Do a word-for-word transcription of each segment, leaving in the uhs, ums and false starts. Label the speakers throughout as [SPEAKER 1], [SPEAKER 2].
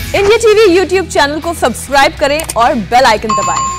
[SPEAKER 1] India TV YouTube channel को subscribe करें और बेल आइकन दबाएं।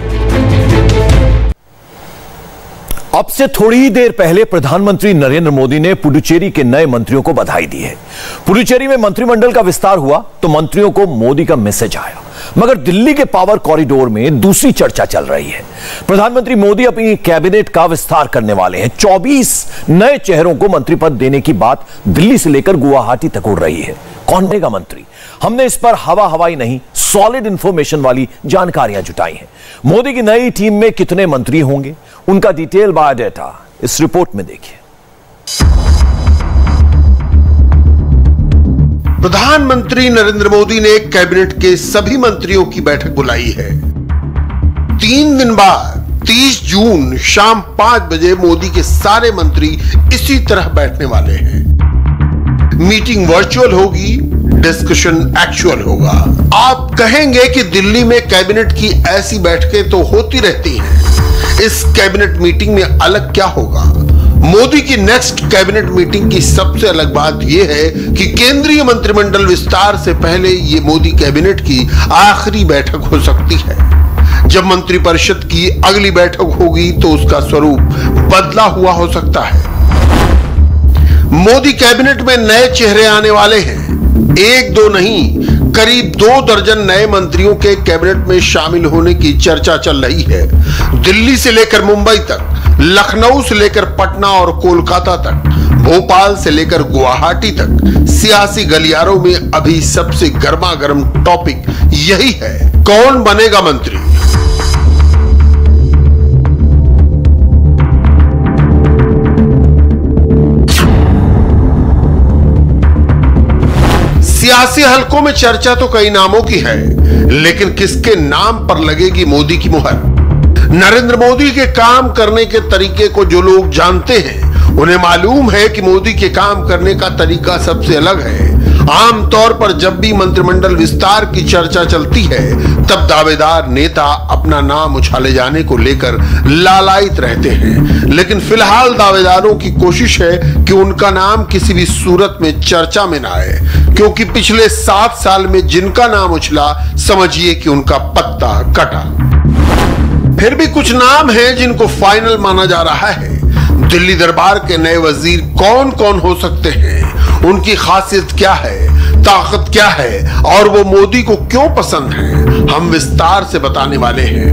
[SPEAKER 2] अब से थोड़ी ही देर पहले प्रधानमंत्री नरेंद्र मोदी ने पुडुचेरी के नए मंत्रियों को बधाई दी है। पुडुचेरी में मंत्रिमंडल का विस्तार हुआ तो मंत्रियों को मोदी का मैसेज आया, मगर दिल्ली के पावर कॉरिडोर में दूसरी चर्चा चल रही है। प्रधानमंत्री मोदी अपनी कैबिनेट का विस्तार करने वाले हैं। चौबीस नए चेहरों को मंत्री पद देने की बात दिल्ली से लेकर गुवाहाटी तक उड़ रही है। कौन बनेगा मंत्री? हमने इस पर हवा हवाई नहीं, सॉलिड इंफॉर्मेशन वाली जानकारियां जुटाई हैं। मोदी की नई टीम में कितने मंत्री होंगे, उनका डिटेल बायोडाटा इस रिपोर्ट में देखिए।
[SPEAKER 3] प्रधानमंत्री नरेंद्र मोदी ने कैबिनेट के सभी मंत्रियों की बैठक बुलाई है। तीन दिन बाद तीस जून शाम पांच बजे मोदी के सारे मंत्री इसी तरह बैठने वाले हैं। मीटिंग वर्चुअल होगी, डिस्कशन एक्चुअल होगा। आप कहेंगे कि दिल्ली में कैबिनेट की ऐसी बैठकें तो होती रहती हैं, इस कैबिनेट मीटिंग में अलग क्या होगा? मोदी की नेक्स्ट कैबिनेट मीटिंग की सबसे अलग बात यह है कि केंद्रीय मंत्रिमंडल विस्तार से पहले ये मोदी कैबिनेट की आखिरी बैठक हो सकती है। जब मंत्रिपरिषद की अगली बैठक होगी तो उसका स्वरूप बदला हुआ हो सकता है। मोदी कैबिनेट में नए चेहरे आने वाले हैं। एक दो नहीं, करीब दो दर्जन नए मंत्रियों के कैबिनेट में शामिल होने की चर्चा चल रही है। दिल्ली से लेकर मुंबई तक, लखनऊ से लेकर पटना और कोलकाता तक, भोपाल से लेकर गुवाहाटी तक, सियासी गलियारों में अभी सबसे गर्मा गर्म टॉपिक यही है, कौन बनेगा मंत्री। सियासी हलकों में चर्चा तो कई नामों की है, लेकिन किसके नाम पर लगेगी मोदी की मुहर? नरेंद्र मोदी के काम करने के तरीके को जो लोग जानते हैं उन्हें मालूम है कि मोदी के काम करने का तरीका सबसे अलग है। आमतौर पर जब भी मंत्रिमंडल विस्तार की चर्चा चलती है तब दावेदार नेता अपना नाम उछाले जाने को लेकर लालायित रहते हैं, लेकिन फिलहाल दावेदारों की कोशिश है कि उनका नाम किसी भी सूरत में चर्चा में ना आए, क्योंकि पिछले सात साल में जिनका नाम उछला समझिए कि उनका पत्ता कटा। फिर भी कुछ नाम हैं जिनको फाइनल माना जा रहा है। दिल्ली दरबार के नए वजीर कौन कौन हो सकते हैं, उनकी खासियत क्या है, ताकत क्या है और वो मोदी को क्यों पसंद है, हम विस्तार से बताने वाले हैं।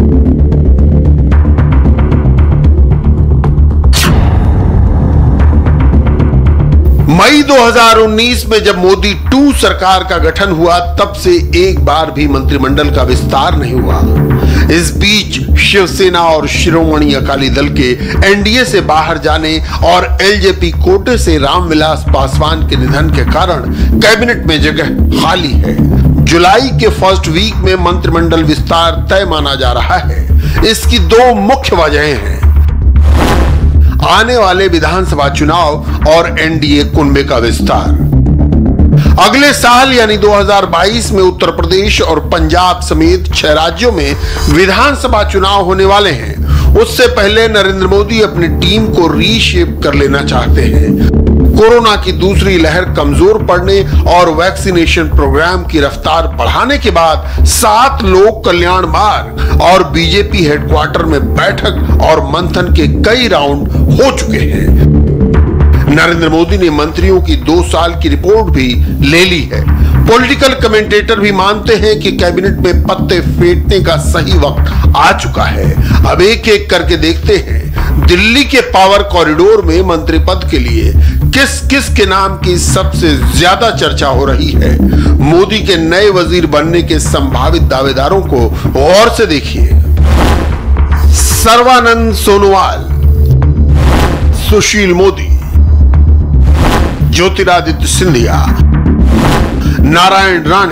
[SPEAKER 3] मई दो हज़ार उन्नीस में जब मोदी टू सरकार का गठन हुआ तब से एक बार भी मंत्रिमंडल का विस्तार नहीं हुआ। इस बीच शिवसेना और शिरोमणि अकाली दल के एनडीए से बाहर जाने और एलजेपी कोटे से रामविलास पासवान के निधन के कारण कैबिनेट में जगह खाली है। जुलाई के फर्स्ट वीक में मंत्रिमंडल विस्तार तय माना जा रहा है। इसकी दो मुख्य वजहें हैं, आने वाले विधानसभा चुनाव और एनडीए कुनबे का विस्तार। अगले साल यानी दो हज़ार बाईस में उत्तर प्रदेश और पंजाब समेत छह राज्यों में विधानसभा चुनाव होने वाले हैं। उससे पहले नरेंद्र मोदी अपनी टीम को रीशेप कर लेना चाहते हैं। कोरोना की दूसरी लहर कमजोर पड़ने और वैक्सीनेशन प्रोग्राम की रफ्तार बढ़ाने के बाद सात लोक कल्याण मार्ग और बीजेपी हेडक्वार्टर में बैठक और मंथन के कई राउंड हो चुके हैं। नरेंद्र मोदी ने मंत्रियों की दो साल की रिपोर्ट भी ले ली है। पॉलिटिकल कमेंटेटर भी मानते हैं कि कैबिनेट में पत्ते फेंटने का सही वक्त आ चुका है। अब एक एक करके देखते हैं दिल्ली के पावर कॉरिडोर में मंत्री पद के लिए किस किस के नाम की सबसे ज्यादा चर्चा हो रही है। मोदी के नए वजीर बनने के संभावित दावेदारों को गौर से देखिए। सर्बानंद सोनोवाल, सुशील मोदी, ज्योतिरादित्य सिंधिया, नारायण राणे,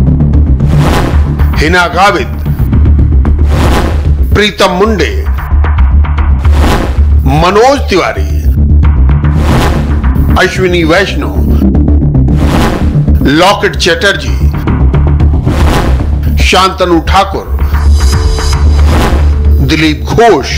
[SPEAKER 3] हिना गावित, प्रीतम मुंडे, मनोज तिवारी, अश्विनी वैष्णव, लॉकेट चैटर्जी, शांतनु ठाकुर, दिलीप घोष,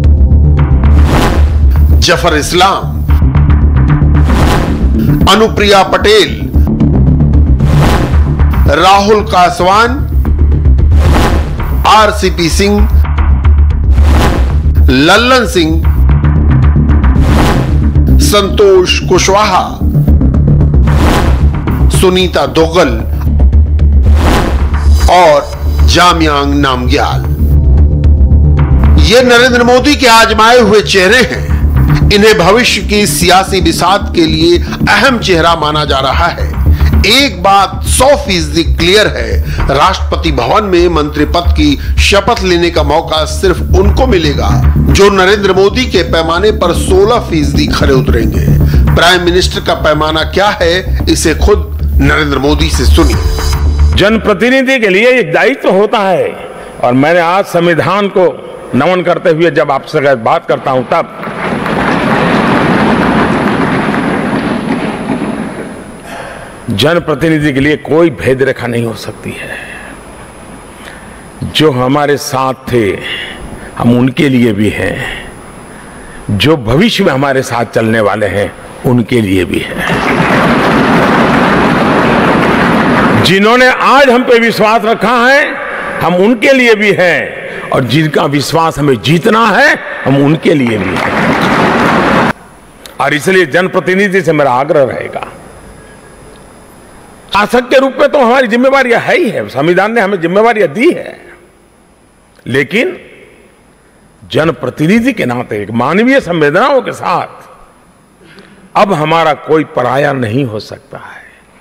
[SPEAKER 3] जफर इस्लाम, अनुप्रिया पटेल, राहुल कासवान, आरसीपी सिंह, लल्लन सिंह, संतोष कुशवाहा, सुनीता दोगल और जामयांग नामग्याल। ये नरेंद्र मोदी के आजमाए हुए चेहरे हैं। इन्हें भविष्य की सियासी बिसात के लिए अहम चेहरा माना जा रहा है। एक बात सौ फीसदी क्लियर है, राष्ट्रपति भवन में मंत्री पद की शपथ लेने का मौका सिर्फ उनको मिलेगा जो नरेंद्र मोदी के पैमाने पर सोलह फीसदी खरे उतरेंगे। प्राइम मिनिस्टर का पैमाना क्या है, इसे खुद नरेंद्र मोदी से सुनिए।
[SPEAKER 4] जनप्रतिनिधि के लिए एक दायित्व होता है और मैंने आज संविधान को नमन करते हुए जब आपसे बात करता हूं तब जनप्रतिनिधि के लिए कोई भेद रेखा नहीं हो सकती है। जो हमारे साथ थे हम उनके लिए भी हैं, जो भविष्य में हमारे साथ चलने वाले हैं उनके लिए भी हैं। जिन्होंने आज हम पे विश्वास रखा है हम उनके लिए भी हैं, और जिनका विश्वास हमें जीतना है हम उनके लिए भी हैं। और इसलिए जनप्रतिनिधि से मेरा आग्रह रहेगा, शासक के रूप में तो हमारी जिम्मेवारियां है ही है, संविधान ने हमें जिम्मेवारियां दी है, लेकिन जनप्रतिनिधि के नाते एक मानवीय संवेदनाओं के साथ अब हमारा कोई पराया नहीं हो सकता है।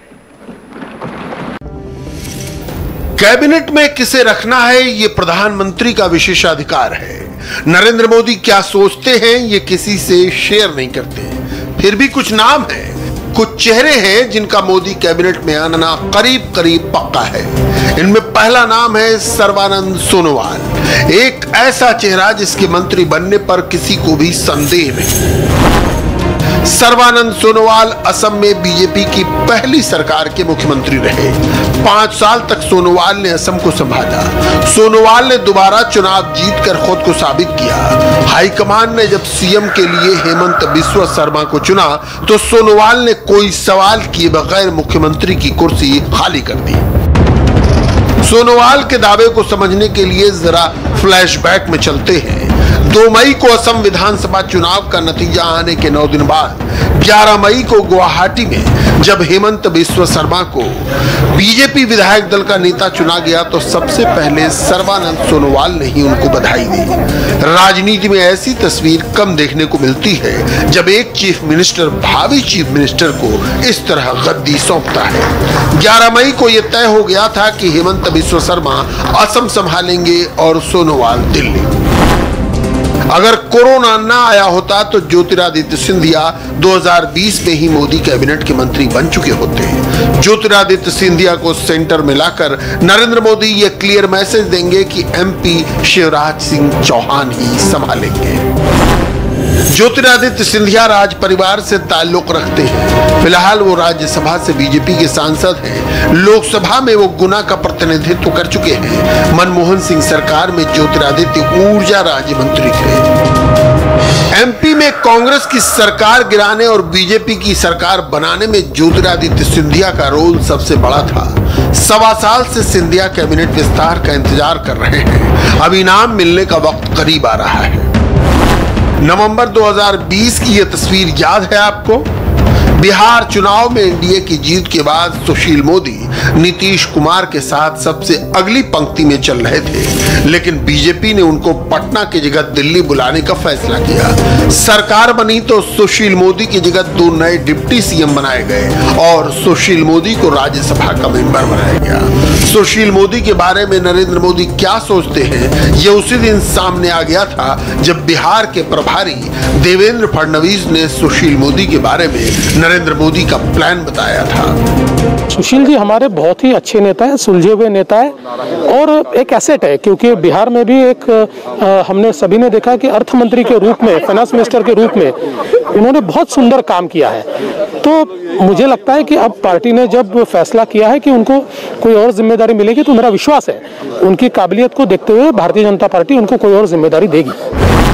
[SPEAKER 3] कैबिनेट में किसे रखना है ये प्रधानमंत्री का विशेषाधिकार है। नरेंद्र मोदी क्या सोचते हैं ये किसी से शेयर नहीं करते। फिर भी कुछ नाम है, कुछ चेहरे हैं जिनका मोदी कैबिनेट में आना करीब करीब पक्का है। इनमें पहला नाम है सर्बानंद सोनोवाल, एक ऐसा चेहरा जिसके मंत्री बनने पर किसी को भी संदेह नहीं। सर्बानंद सोनोवाल असम में बीजेपी की पहली सरकार के मुख्यमंत्री रहे। पांच साल तक सोनोवाल ने असम को संभाला। सोनोवाल ने दोबारा चुनाव जीतकर खुद को साबित किया। हाईकमान ने जब सीएम के लिए हेमंत बिस्वा शर्मा को चुना तो सोनोवाल ने कोई सवाल किए बगैर मुख्यमंत्री की कुर्सी खाली कर दी। सोनोवाल के दावे को समझने के लिए जरा फ्लैशबैक में चलते हैं। दो मई को असम विधानसभा चुनाव का नतीजा आने के नौ दिन बाद ग्यारह मई को गुवाहाटी में जब हेमंत बिस्वा शर्मा को बीजेपी विधायक दल का नेता चुना गया तो सबसे पहले सर्बानंद सोनोवाल ने ही उनको बधाई दी। राजनीति में ऐसी तस्वीर कम देखने को मिलती है जब एक चीफ मिनिस्टर भावी चीफ मिनिस्टर को इस तरह गद्दी सौंपता है। ग्यारह मई को यह तय हो गया था कि हेमंत बिस्वा शर्मा असम संभालेंगे और सोनोवाल दिल्ली। अगर कोरोना ना आया होता तो ज्योतिरादित्य सिंधिया दो हज़ार बीस में ही मोदी कैबिनेट के मंत्री बन चुके होते। ज्योतिरादित्य सिंधिया को सेंटर में लाकर नरेंद्र मोदी ये क्लियर मैसेज देंगे कि एमपी शिवराज सिंह चौहान ही संभालेंगे। ज्योतिरादित्य सिंधिया राज परिवार से ताल्लुक रखते हैं। फिलहाल वो राज्यसभा से बीजेपी के सांसद हैं। लोकसभा में वो गुना का प्रतिनिधित्व कर चुके हैं। मनमोहन सिंह सरकार में ज्योतिरादित्य ऊर्जा राज्य मंत्री थे। एमपी में कांग्रेस की सरकार गिराने और बीजेपी की सरकार बनाने में ज्योतिरादित्य सिंधिया का रोल सबसे बड़ा था। सवा साल से सिंधिया कैबिनेट विस्तार का इंतजार कर रहे हैं। अब इनाम मिलने का वक्त करीब आ रहा है। नवंबर दो हज़ार बीस की यह तस्वीर याद है आपको? बिहार चुनाव में एनडीए की जीत के बाद सुशील मोदी नीतीश कुमार के साथ सबसे अगली पंक्ति में चल रहे थे, लेकिन बीजेपी ने उनको पटना की जगह दिल्ली बुलाने का फैसला किया। सरकार बनी तो सुशील मोदी की जगह दो नए डिप्टी सीएम बनाए गए और सुशील मोदी को राज्यसभा का मेंबर बनाया गया। सुशील मोदी के बारे में नरेंद्र मोदी क्या सोचते हैं ये उसी दिन सामने आ गया था जब बिहार के प्रभारी देवेंद्र फडणवीस ने सुशील मोदी के बारे में नरेंद्र मोदी का प्लान बताया था।
[SPEAKER 5] सुशील जी हमारे बहुत ही अच्छे नेता है, सुलझे हुए नेता है और एक एसेट है, क्योंकि बिहार में भी एक आ, हमने सभी ने देखा कि अर्थ मंत्री के रूप में, फाइनेंस मिनिस्टर के रूप में उन्होंने बहुत सुंदर काम किया है। तो मुझे लगता है कि अब पार्टी ने जब फैसला किया है कि उनको कोई और जिम्मेदारी मिलेगी तो मेरा विश्वास है उनकी काबिलियत को देखते हुए भारतीय जनता पार्टी उनको कोई और जिम्मेदारी देगी।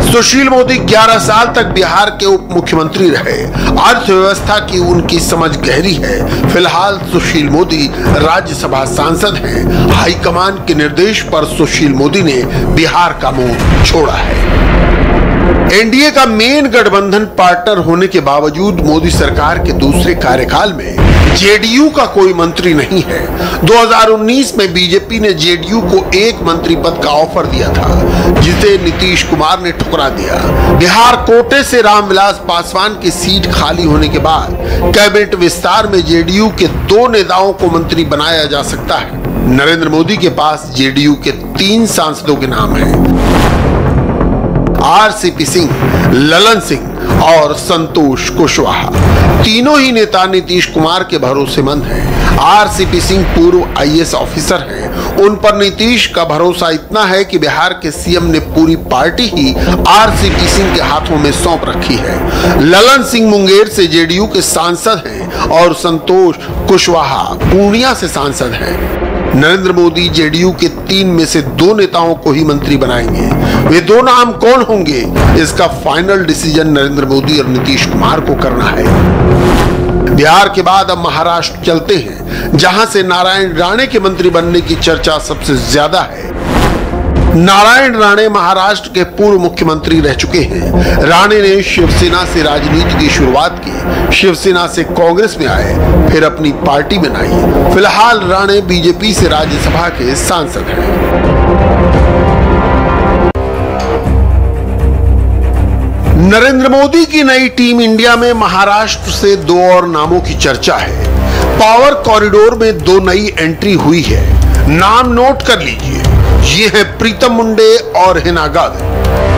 [SPEAKER 3] सुशील मोदी ग्यारह साल तक बिहार के उप मुख्यमंत्री रहे। अर्थव्यवस्था की उनकी समझ गहरी है। फिलहाल सुशील मोदी राज्यसभा सांसद हैं। हाईकमान के निर्देश पर सुशील मोदी ने बिहार का मुंह छोड़ा है। एनडीए का मेन गठबंधन पार्टनर होने के बावजूद मोदी सरकार के दूसरे कार्यकाल में जेडीयू का कोई मंत्री नहीं है। दो हज़ार उन्नीस में बीजेपी ने जेडीयू को एक मंत्री पद का ऑफर दिया था, जिसे नीतीश कुमार ने ठुकरा दिया। बिहार कोटे से रामविलास पासवान की सीट खाली होने के बाद कैबिनेट विस्तार में जेडीयू के दो नेताओं को मंत्री बनाया जा सकता है। नरेंद्र मोदी के पास जेडीयू के तीन सांसदों के नाम हैं, आरसीपी सिंह, ललन सिंह और संतोष कुशवाहा। तीनों ही नेता नीतीश कुमार के भरोसेमंद हैं। आरसीपी सिंह पूर्व आईएएस ऑफिसर हैं। उन पर नीतीश का भरोसा इतना है कि बिहार के सीएम ने पूरी पार्टी ही आरसीपी सिंह के हाथों में सौंप रखी है। ललन सिंह मुंगेर से जेडीयू के सांसद हैं और संतोष कुशवाहा पूर्णिया से सांसद हैं। नरेंद्र मोदी जेडीयू के तीन में से दो नेताओं को ही मंत्री बनाएंगे। वे दो नाम कौन होंगे, इसका फाइनल डिसीजन नरेंद्र मोदी और नीतीश कुमार को करना है। बिहार के बाद अब महाराष्ट्र चलते हैं, जहां से नारायण राणे के मंत्री बनने की चर्चा सबसे ज्यादा है। नारायण राणे महाराष्ट्र के पूर्व मुख्यमंत्री रह चुके हैं। राणे ने शिवसेना से राजनीति की शुरुआत की, शिवसेना से कांग्रेस में आए, फिर अपनी पार्टी बनाई। फिलहाल राणे बीजेपी से राज्यसभा के सांसद हैं। नरेंद्र मोदी की नई टीम इंडिया में महाराष्ट्र से दो और नामों की चर्चा है। पावर कॉरिडोर में दो नई एंट्री हुई है। नाम नोट कर लीजिए, ये है प्रीतम मुंडे और हिना गावित।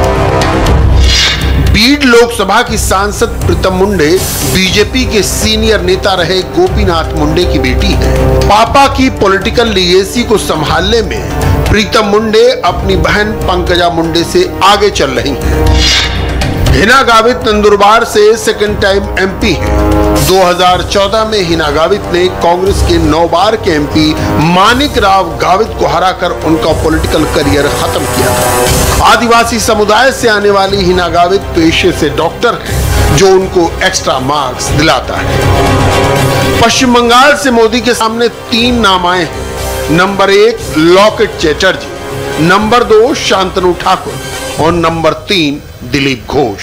[SPEAKER 3] बीड लोकसभा की सांसद प्रीतम मुंडे बीजेपी के सीनियर नेता रहे गोपीनाथ मुंडे की बेटी है। पापा की पॉलिटिकल लीगेसी को संभालने में प्रीतम मुंडे अपनी बहन पंकजा मुंडे से आगे चल रही हैं। हिना गावित नंदुरबार से सेकंड टाइम एमपी हैं। दो हज़ार चौदह में हिना गावित ने कांग्रेस के नौ बार के एमपी मानिक राव गावित को हराकर उनका पॉलिटिकल करियर खत्म किया था। आदिवासी समुदाय से आने वाली हिना गावित पेशे से डॉक्टर हैं, जो उनको एक्स्ट्रा मार्क्स दिलाता है। पश्चिम बंगाल से मोदी के सामने तीन नाम आए हैं। नंबर एक लॉकेट चैटर्जी, नंबर दो शांतनु ठाकुर और नंबर तीन दिलीप घोष।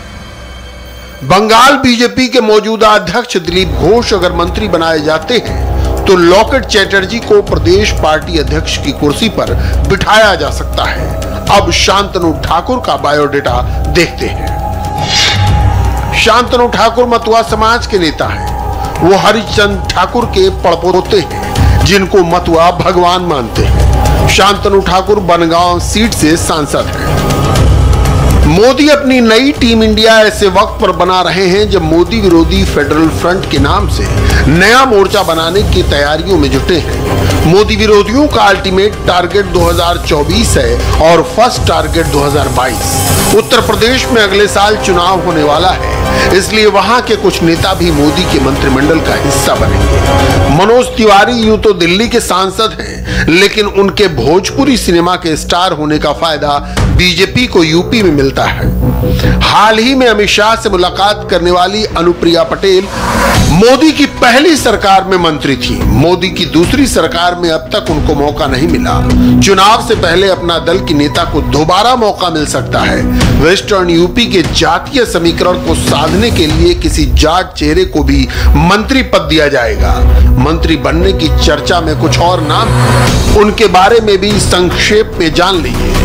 [SPEAKER 3] बंगाल बीजेपी के मौजूदा अध्यक्ष दिलीप घोष अगर मंत्री बनाए जाते हैं तो लॉकेट चैटर्जी को प्रदेश पार्टी अध्यक्ष की कुर्सी पर बिठाया जा सकता है। अब शांतनु ठाकुर का बायोडेटा देखते हैं। शांतनु ठाकुर मतुआ समाज के नेता हैं। वो हरिचंद ठाकुर के पड़पोते हैं, जिनको मतुआ भगवान मानते हैं। शांतनु ठाकुर बनगांव सीट से सांसद हैं। मोदी अपनी नई टीम इंडिया ऐसे वक्त पर बना रहे हैं जब मोदी विरोधी फेडरल फ्रंट के नाम से नया मोर्चा बनाने की तैयारियों में जुटे हैं। मोदी विरोधियों का अल्टीमेट टारगेट दो हज़ार चौबीस है और फर्स्ट टारगेट दो हज़ार बाईस। उत्तर प्रदेश में अगले साल चुनाव होने वाला है, इसलिए वहां के कुछ नेता भी मोदी के मंत्रिमंडल का हिस्सा बनेंगे। मनोज तिवारी यूं तो दिल्ली के सांसद हैं, लेकिन उनके भोजपुरी सिनेमा के स्टार होने का फायदा बीजेपी को यूपी में मिलता है। हाल ही में अमित शाह से मुलाकात करने वाली अनुप्रिया पटेल मोदी की पहली सरकार में मंत्री थी। मोदी की दूसरी सरकार में अब तक उनको मौका नहीं मिला। चुनाव से पहले अपना दल की नेता को दोबारा मौका मिल सकता है। वेस्टर्न यूपी के जातीय समीकरण को साधने के लिए किसी जाट चेहरे को भी मंत्री पद दिया जाएगा। मंत्री बनने की चर्चा में कुछ और नाम, उनके बारे में भी संक्षेप में जान लीजिए।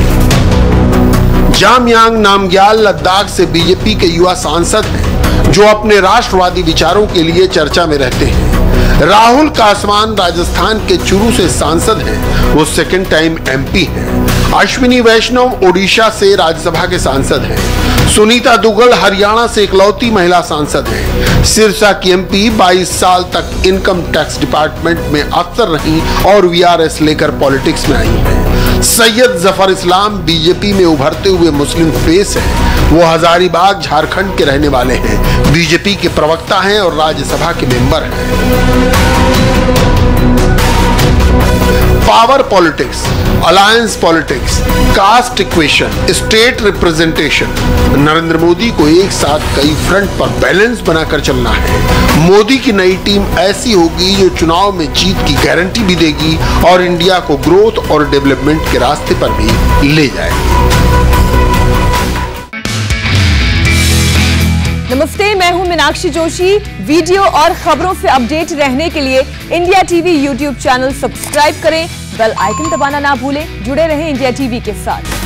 [SPEAKER 3] जामयांग नामग्याल लद्दाख से बीजेपी के युवा सांसद हैं, जो अपने राष्ट्रवादी विचारों के लिए चर्चा में रहते हैं। राहुल कासवान राजस्थान के चुरू से सांसद हैं, वो सेकंड टाइम एमपी हैं। अश्विनी वैष्णव ओडिशा से राज्यसभा के सांसद हैं। सुनीता दुग्गल हरियाणा से इकलौती महिला सांसद हैं। सिरसा की एमपी बाईस साल तक इनकम टैक्स डिपार्टमेंट में अक्सर रही और वीआरएस लेकर पॉलिटिक्स में आई हैं। सैयद जफर इस्लाम बीजेपी में उभरते हुए मुस्लिम फेस हैं। वो हजारीबाग झारखंड के रहने वाले हैं। बीजेपी के प्रवक्ता हैं और राज्यसभा के मेंबर हैं। Power politics, alliance politics, caste equation, state representation, Narendra Modi को एक साथ कई फ्रंट पर बैलेंस बनाकर चलना है। मोदी की नई टीम ऐसी होगी जो चुनाव में जीत की गारंटी भी देगी और इंडिया को ग्रोथ और डेवलपमेंट के रास्ते पर भी ले जाएगी।
[SPEAKER 1] नमस्ते, मैं हूं मीनाक्षी जोशी। वीडियो और खबरों से अपडेट रहने के लिए India TV YouTube channel subscribe करें, बेल आइकन दबाना ना भूलें। जुड़े रहें इंडिया टीवी के साथ।